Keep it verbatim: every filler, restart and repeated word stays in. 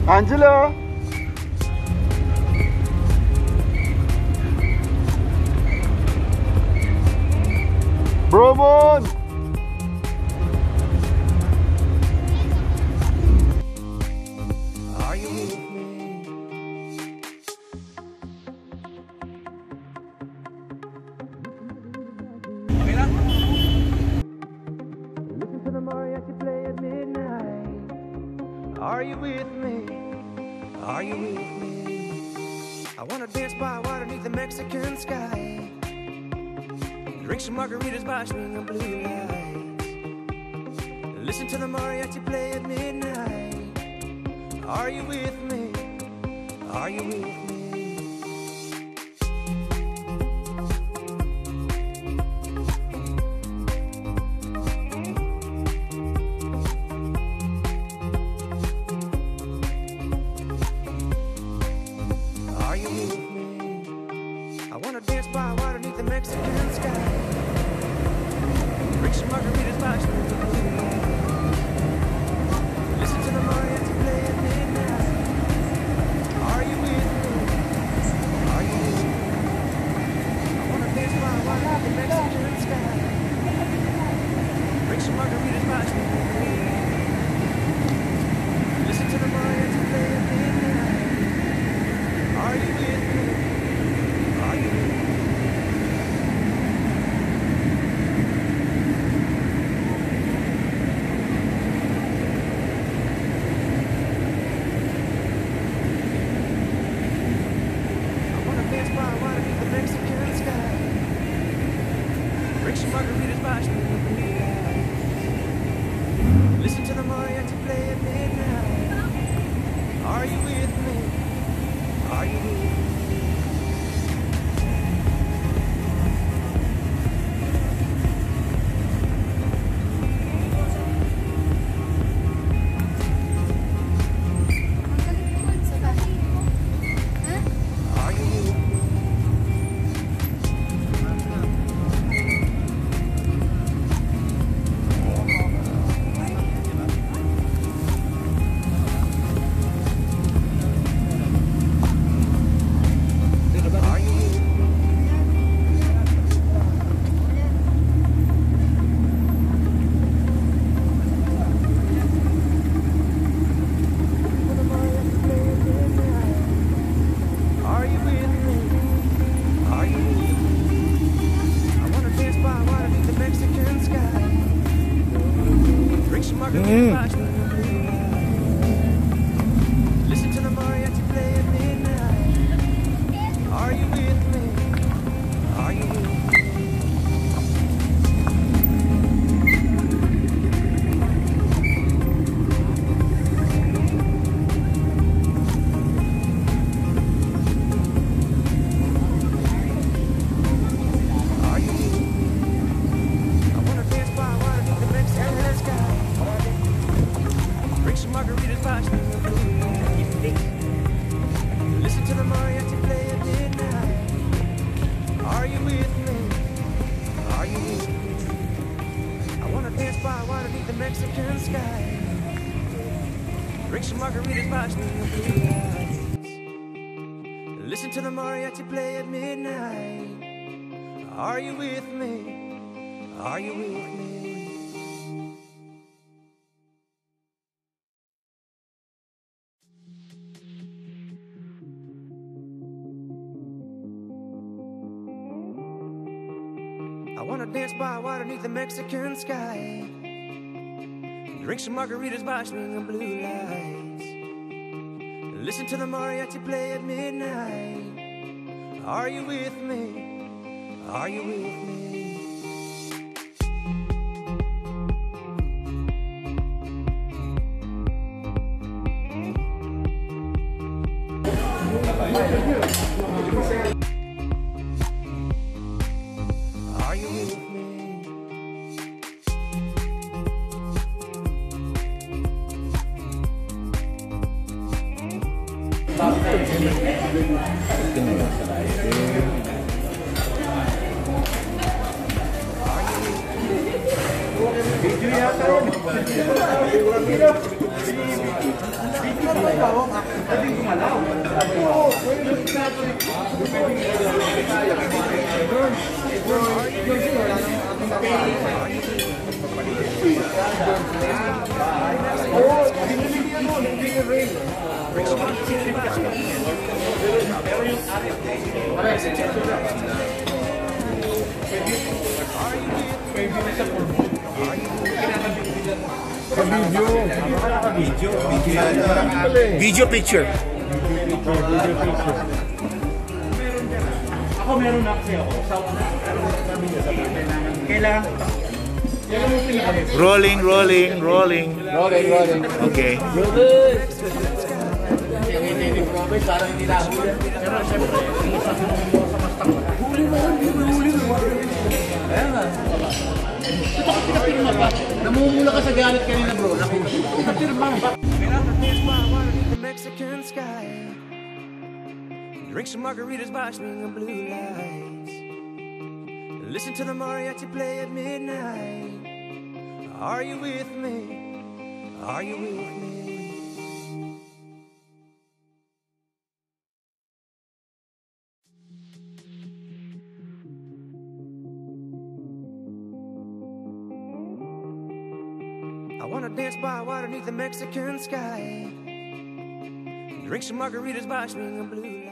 Angela? Bromon! Are you with me? Okay lang. Listen to the mariachi play at midnight. Are you with me? Are you with me? I wanna dance by water beneath the Mexican sky. Drink some margaritas by swinging blue lights. Listen to the mariachi play at midnight. Are you with me? Are you with me? Are you with me? I wanna dance by water beneath the Mexican sky. Drink some margaritas by swinging blue lights. Listen to the mariachi play at midnight. Are you with me? Are you with me? I wanna dance by water beneath the Mexican sky. Drink some margaritas by swinging blue lights. Listen to the mariachi play at midnight. Are you with me? Are you with me? I wanna dance by water beneath the Mexican sky. Drink some margaritas by swinging blue lights. Listen to the mariachi play at midnight. Are you with me? Are you with me? Are you with me? Are you with me? Are you with me? Are you with me? I wanna dance by water beneath the Mexican sky. Drink some margaritas by swinging blue lights. Listen to the mariachi play at midnight. Are you with me? Are you with me? Are you with me? I wanna dance by water beneath the Mexican sky. Drink some margaritas by swinging blue lights. Listen to the mariachi play at midnight. Are you with me? Are you with me? I wanna dance by water beneath the Mexican sky. Drink some margaritas by swinging blue lights. Listen to the mariachi play at midnight. Are you with me? Are you with me? I wanna dance by water beneath the Mexican sky. Drink some margaritas by swinging blue lights. Listen to the mariachi play at midnight. Are you with me? Are you with me? Are you with me? Video yata yun. Video picture. Ako meron na kasi ako. Kailangan. Rolling, rolling, rolling. Rolling, rolling. Okay. Parang hindi na huli. Pero siyempre, isa sa mga huli mo, huli mo, huli mo. Ayan nga. Pinapirma pa. Namumula ka sa galit kanina bro. Pinapirma. Underneath the Mexican sky, drink some margaritas by swinging blue lights, listen to the mariachi play at midnight. Are you with me? Are you with me? I wanna dance by water beneath the Mexican sky, drink some margaritas by swinging blue lights.